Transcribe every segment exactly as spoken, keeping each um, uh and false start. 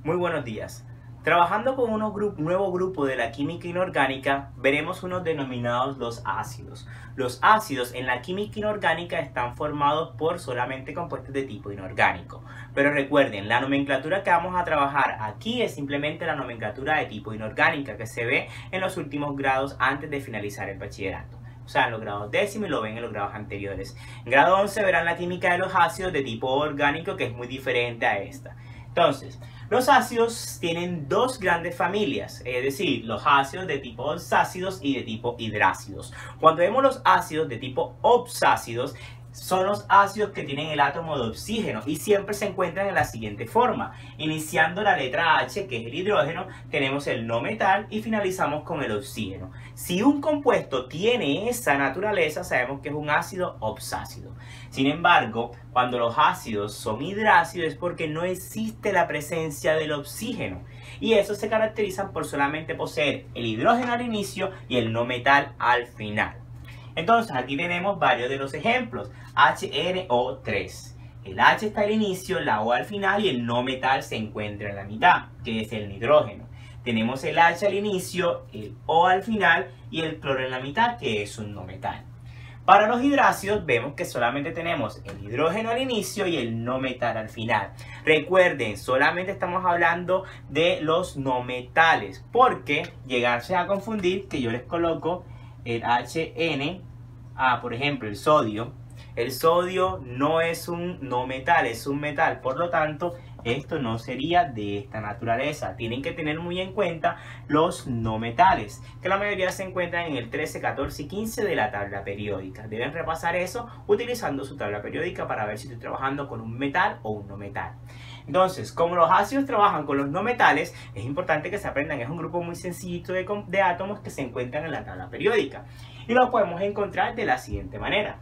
Muy buenos días. Trabajando con un gru- nuevo grupo de la química inorgánica, veremos unos denominados los ácidos. Los ácidos en la química inorgánica están formados por solamente compuestos de tipo inorgánico. Pero recuerden, la nomenclatura que vamos a trabajar aquí es simplemente la nomenclatura de tipo inorgánica que se ve en los últimos grados antes de finalizar el bachillerato. O sea, en los grados décimo y lo ven en los grados anteriores. En grado once verán la química de los ácidos de tipo orgánico, que es muy diferente a esta. Entonces, los ácidos tienen dos grandes familias, es decir, los ácidos de tipo oxácidos y de tipo hidrácidos. Cuando vemos los ácidos de tipo oxácidos, son los ácidos que tienen el átomo de oxígeno y siempre se encuentran en la siguiente forma. Iniciando la letra H, que es el hidrógeno, tenemos el no metal y finalizamos con el oxígeno. Si un compuesto tiene esa naturaleza, sabemos que es un ácido oxácido. Sin embargo, cuando los ácidos son hidrácidos es porque no existe la presencia del oxígeno. Y esos se caracterizan por solamente poseer el hidrógeno al inicio y el no metal al final. Entonces aquí tenemos varios de los ejemplos. H N O tres. El H está al inicio, la O al final y el no metal se encuentra en la mitad, que es el nitrógeno. Tenemos el H al inicio, el O al final y el cloro en la mitad, que es un no metal. Para los hidrácidos vemos que solamente tenemos el hidrógeno al inicio y el no metal al final. Recuerden, solamente estamos hablando de los no metales, porque llegarse a confundir que yo les coloco el H N, ah, por ejemplo, el sodio. El sodio no es un no metal, es un metal. Por lo tanto, esto no sería de esta naturaleza. Tienen que tener muy en cuenta los no metales, que la mayoría se encuentran en el trece, catorce y quince de la tabla periódica. Deben repasar eso utilizando su tabla periódica para ver si estoy trabajando con un metal o un no metal. Entonces, como los ácidos trabajan con los no metales, es importante que se aprendan. Es un grupo muy sencillito de, de átomos que se encuentran en la tabla periódica. Y lo podemos encontrar de la siguiente manera.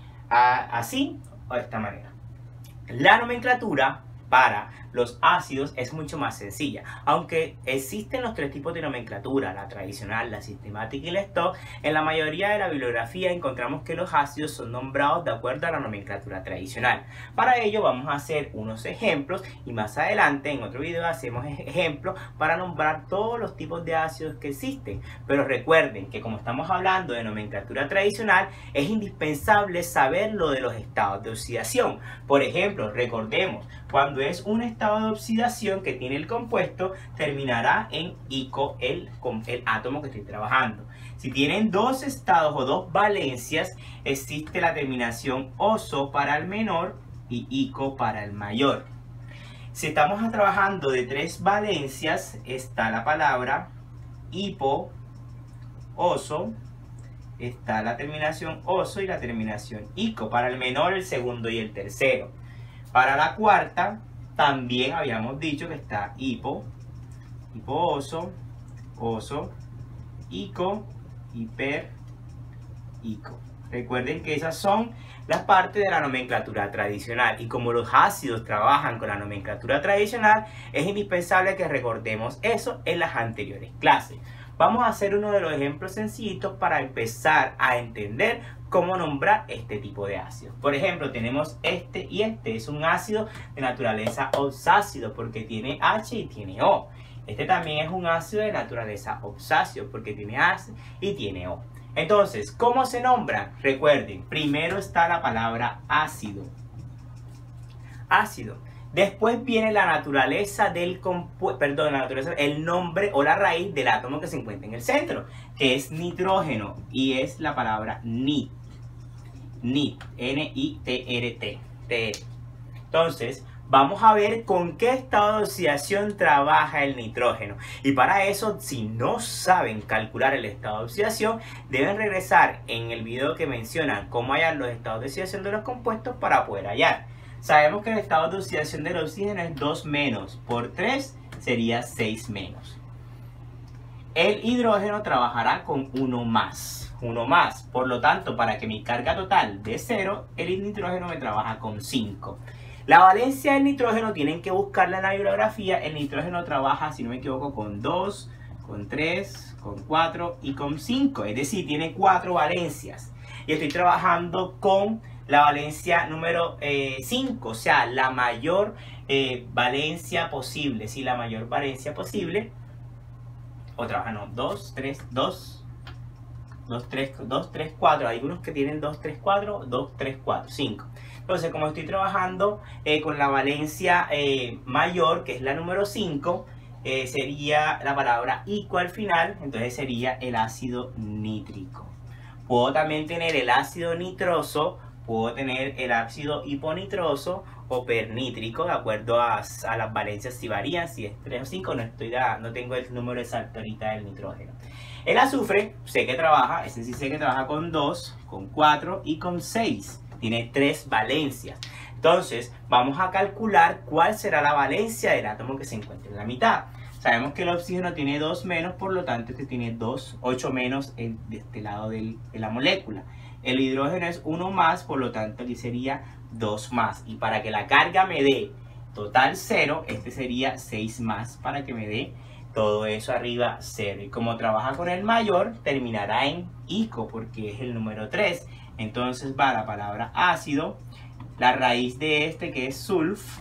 Así o de esta manera. La nomenclatura para los ácidos es mucho más sencilla. Aunque existen los tres tipos de nomenclatura, la tradicional, la sistemática y la stock, en la mayoría de la bibliografía encontramos que los ácidos son nombrados de acuerdo a la nomenclatura tradicional. Para ello vamos a hacer unos ejemplos y más adelante en otro video hacemos ejemplos para nombrar todos los tipos de ácidos que existen. Pero recuerden que como estamos hablando de nomenclatura tradicional, es indispensable saber lo de los estados de oxidación. Por ejemplo, recordemos, cuando es un estado de oxidación que tiene el compuesto, terminará en ico el, el átomo que estoy trabajando. Si tienen dos estados o dos valencias, existe la terminación oso para el menor y ico para el mayor. Si estamos trabajando de tres valencias, está la palabra hipo, oso, está la terminación oso y la terminación ico. Para el menor, el segundo y el tercero. Para la cuarta, también habíamos dicho que está hipo, hipo oso, oso, ico, hiper, ico. Recuerden que esas son las partes de la nomenclatura tradicional. Y como los ácidos trabajan con la nomenclatura tradicional, es indispensable que recordemos eso en las anteriores clases. Vamos a hacer uno de los ejemplos sencillitos para empezar a entender cómo nombrar este tipo de ácidos. Por ejemplo, tenemos este y este. Es un ácido de naturaleza oxácido porque tiene H y tiene O. Este también es un ácido de naturaleza oxácido porque tiene H y tiene O. Entonces, ¿cómo se nombran? Recuerden, primero está la palabra ácido. Ácido. Después viene la naturaleza del compuesto, perdón, la naturaleza, el nombre o la raíz del átomo que se encuentra en el centro, que es nitrógeno, y es la palabra nit. Nit, N I T R T. T. Entonces, vamos a ver con qué estado de oxidación trabaja el nitrógeno. Y para eso, si no saben calcular el estado de oxidación, deben regresar en el video que mencionan cómo hallar los estados de oxidación de los compuestos para poder hallar. Sabemos que el estado de oxidación del oxígeno es dos menos, por tres sería seis menos. El hidrógeno trabajará con uno más, uno más. Por lo tanto, para que mi carga total de cero, el nitrógeno me trabaja con cinco. La valencia del nitrógeno tienen que buscarla en la bibliografía. El nitrógeno trabaja, si no me equivoco, con dos, con tres, con cuatro y con cinco. Es decir, tiene cuatro valencias. Y estoy trabajando con la valencia número cinco, o sea, la mayor eh, valencia posible, sí, la mayor valencia posible. Otra hoja, no, dos, tres, dos, dos, tres, dos, tres, cuatro. Hay unos que tienen dos, tres, cuatro, dos, tres, cuatro, cinco. Entonces, como estoy trabajando eh, con la valencia eh, mayor, que es la número cinco, eh, sería la palabra ico al final, entonces sería el ácido nítrico. Puedo también tener el ácido nitroso, puedo tener el ácido hiponitroso o pernítrico, de acuerdo a, a las valencias si varían, si es tres o cinco, no, estoy da, no tengo el número exacto ahorita del nitrógeno. El azufre, sé que trabaja, ese sí sé que trabaja con dos, con cuatro y con seis. Tiene tres valencias. Entonces, vamos a calcular cuál será la valencia del átomo que se encuentra en la mitad. Sabemos que el oxígeno tiene dos menos, por lo tanto, este tiene dos, ocho menos en, de este lado del, de la molécula. El hidrógeno es uno más, por lo tanto, aquí sería dos más. Y para que la carga me dé total cero, este sería seis más, para que me dé todo eso arriba cero. Y como trabaja con el mayor, terminará en ico, porque es el número tres. Entonces va la palabra ácido, la raíz de este que es sulf,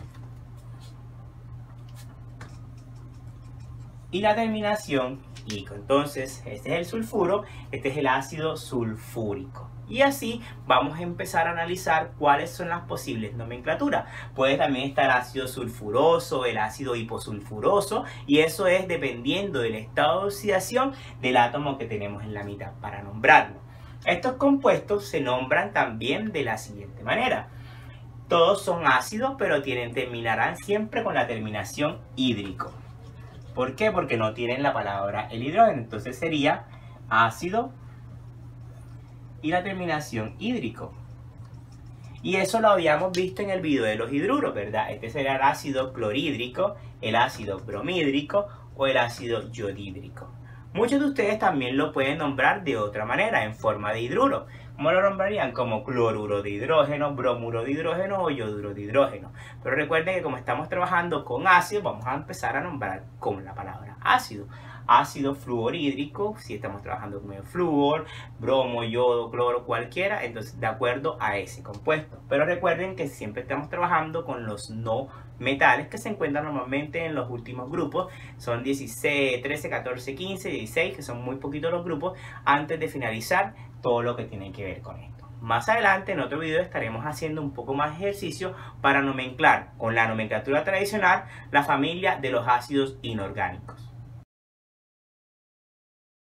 y la terminación ico. Entonces este es el sulfuro, este es el ácido sulfúrico. Y así vamos a empezar a analizar cuáles son las posibles nomenclaturas. Puede también estar ácido sulfuroso, el ácido hiposulfuroso, y eso es dependiendo del estado de oxidación del átomo que tenemos en la mitad para nombrarlo. Estos compuestos se nombran también de la siguiente manera. Todos son ácidos, pero tienen, terminarán siempre con la terminación hídrico. ¿Por qué? Porque no tienen la palabra el hidrógeno. Entonces sería ácido y la terminación hídrico. Y eso lo habíamos visto en el video de los hidruros, ¿verdad? Este sería el ácido clorhídrico, el ácido bromhídrico o el ácido yodhídrico. Muchos de ustedes también lo pueden nombrar de otra manera, en forma de hidruro. ¿Cómo lo nombrarían? Como cloruro de hidrógeno, bromuro de hidrógeno o yoduro de hidrógeno. Pero recuerden que como estamos trabajando con ácido, vamos a empezar a nombrar con la palabra ácido. Ácido fluorhídrico, si estamos trabajando con el flúor, bromo, yodo, cloro, cualquiera, entonces de acuerdo a ese compuesto. Pero recuerden que siempre estamos trabajando con los no metales que se encuentran normalmente en los últimos grupos. Son dieciséis, trece, catorce, quince, dieciséis, que son muy poquitos los grupos, antes de finalizar todo lo que tiene que ver con esto. Más adelante en otro video estaremos haciendo un poco más ejercicio para nomenclar con la nomenclatura tradicional la familia de los ácidos inorgánicos.